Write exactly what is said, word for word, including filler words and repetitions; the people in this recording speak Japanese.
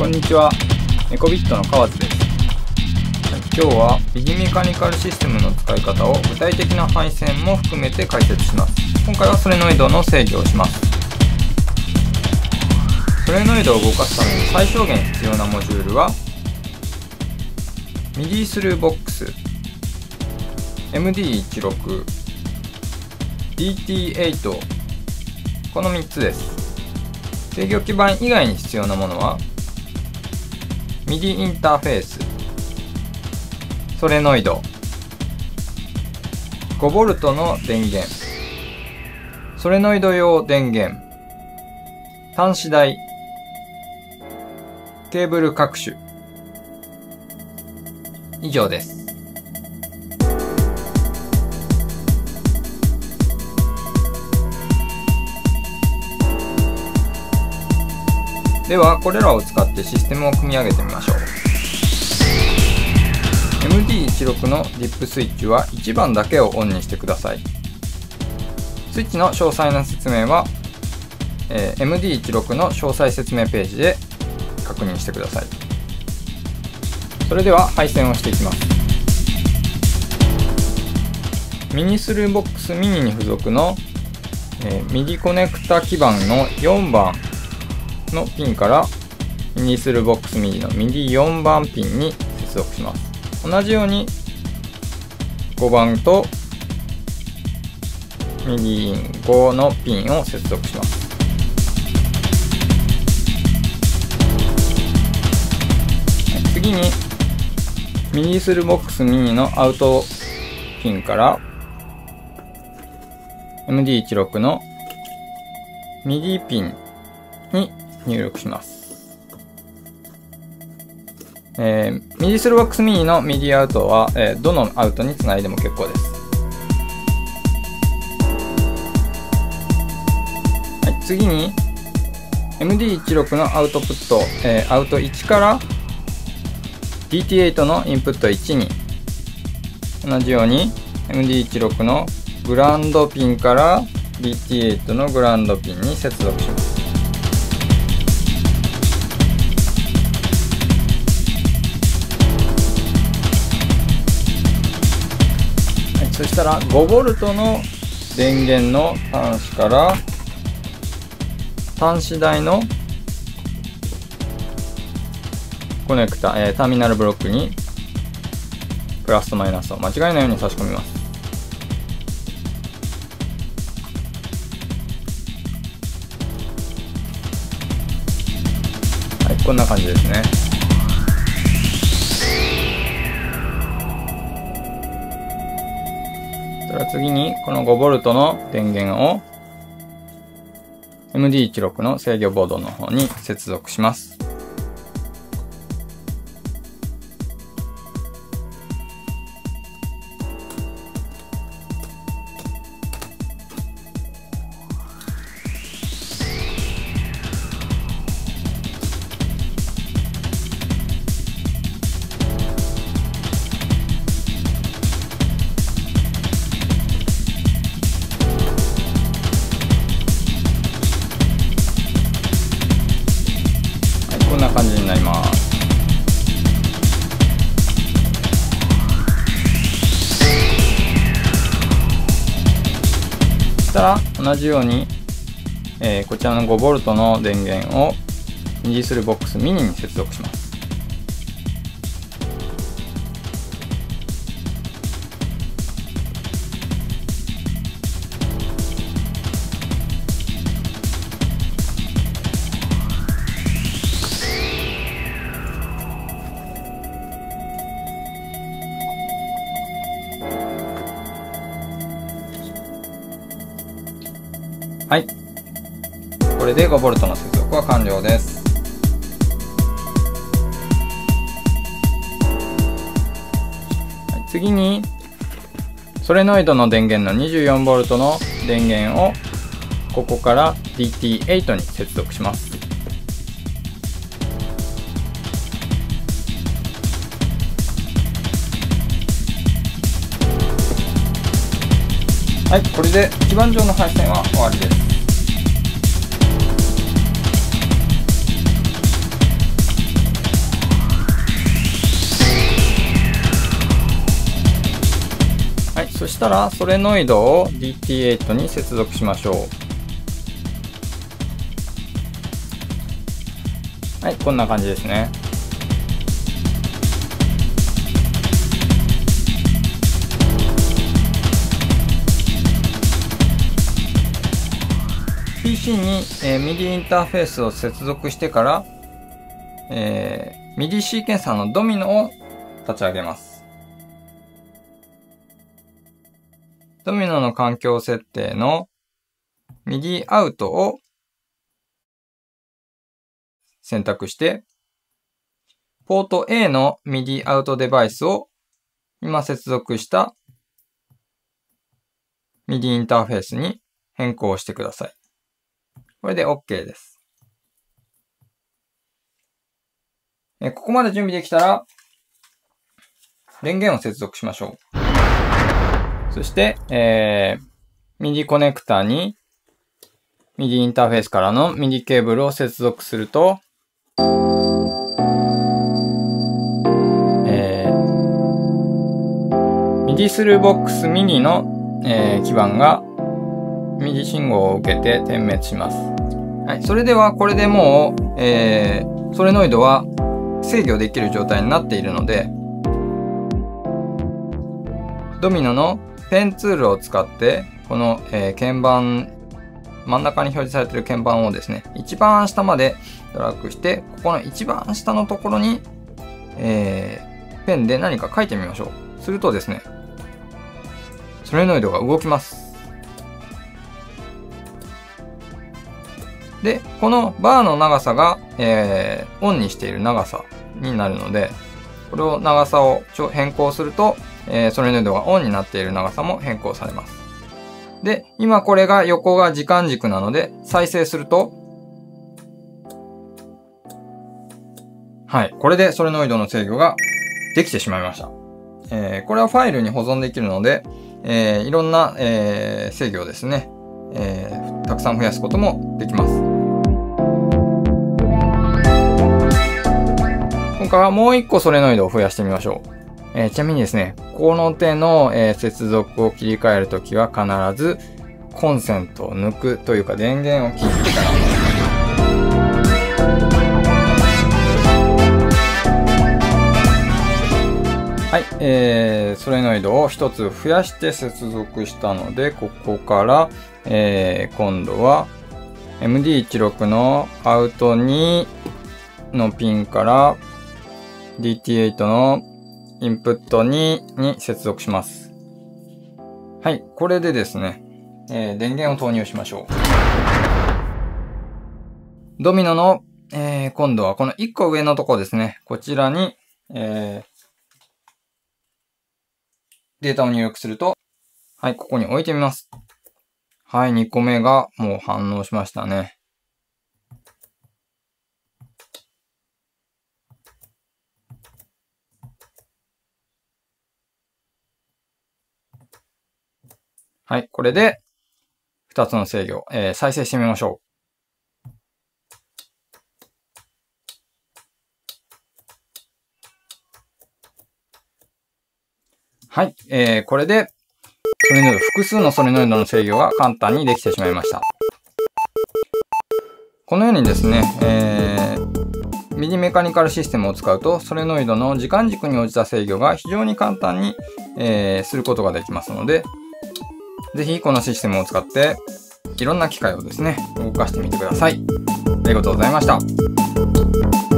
こんにちは、エコビットの川津です。今日はビギメカニカルシステムの使い方を具体的な配線も含めて解説します。今回はソレノイドの制御をします。ソレノイドを動かすために最小限必要なモジュールはミディスルーボックス、エムディーじゅうろく、ディーティーエイト、このみっつです。制御基板以外に必要なものはミディ インターフェース、ソレノイド、ごボルトの電源、ソレノイド用電源、端子台、ケーブル各種、以上です。ではこれらを使ってシステムを組み上げてみましょう。 エムディーじゅうろく のディップスイッチはいちばんだけをオンにしてください。スイッチの詳細な説明は、えー、エムディーじゅうろく の詳細説明ページで確認してください。それでは配線をしていきます。ミニスルーボックスミニに付属の、えー、ミディコネクタ基板のよんばんのピンからミニスルーボックスミディのミディよんばんピンに接続します。同じようにごばんとミディごのピンを接続します。次にミニスルーボックスミニのアウトピンから エムディーじゅうろく のミディピンに入力します。えー、ミディスルーボックスミニのミディアウトは、えー、どのアウトにつないでも結構です。はい、次に エムディーじゅうろく のアウトプット、えー、アウトいちから ディーティーエイト のインプットいちに同じように エムディーじゅうろく のグラウンドピンから ディーティーエイト のグラウンドピンに接続します。そしたらごボルトの電源の端子から端子台のコネクタ、えー、ターミナルブロックにプラスとマイナスを間違いないように差し込みます。はい、こんな感じですね。次にこのごボルトの電源を エムディーじゅうろく の制御ボードの方に接続します。こんな感じになります。そしたら同じように、えー、こちらのごボルトの電源をミディスルーボックスミニに接続します。はい。これでごボルトの接続は完了です。はい、次に、ソレノイドの電源の にじゅうよんボルトの電源をここから ディーティーエイト に接続します。はい、これで基板上の配線は終わりです。 したらソレノイドを ディーティーエイト に接続しましょう。はい、こんな感じですね。ピーシー に、えー、ミディ インターフェースを接続してから、えー、ミディ シーケンサーのドミノを立ち上げます。ドミノの環境設定の ミディ アウトを選択して、ポート A の ミディ アウトデバイスを今接続した ミディ インターフェースに変更してください。これで OK です。えここまで準備できたら、電源を接続しましょう。そして、えー、ミディ コネクタに ミディ インターフェースからの ミディ ケーブルを接続すると、えー、ミディ スルーボックスミニの、えー、基板がミディ 信号を受けて点滅します。はい、それではこれでもう、えー、ソレノイドは制御できる状態になっているので、ドミノのペンツールを使って、この、えー、鍵盤、真ん中に表示されている鍵盤をですね、一番下までドラッグして、ここの一番下のところに、えー、ペンで何か書いてみましょう。するとですね、ソレノイドが動きます。で、このバーの長さが、えー、オンにしている長さになるので、これを長さを変更すると、えー、ソレノイドがオンになっている長さも変更されます。で、今これが横が時間軸なので、再生すると、はい、これでソレノイドの制御ができてしまいました。えー、これはファイルに保存できるので、えー、いろんな、えー、制御をですね、えー、たくさん増やすこともできます。今回はもう一個ソレノイドを増やしてみましょう。えー、ちなみにですね、この手の、えー、接続を切り替えるときは必ずコンセントを抜くというか電源を切ってから。はい、えー、ソレノイドを一つ増やして接続したので、ここから、えー、今度は エムディーじゅうろく のアウトにのピンから ディーティーエイト のインプットにに接続します。はい、これでですね、えー、電源を投入しましょう。ドミノの、えー、今度はこのいっこ上のところですね、こちらに、えー、データを入力すると、はい、ここに置いてみます。はい、にこめがもう反応しましたね。はい、これでふたつの制御、えー、再生してみましょう。はい、えー、これでソレノイド、複数のソレノイドの制御が簡単にできてしまいました。このようにですね、えー、ミディメカニカルシステムを使うとソレノイドの時間軸に応じた制御が非常に簡単に、えー、することができますので、ぜひこのシステムを使っていろんな機械をですね、動かしてみてください。ありがとうございました。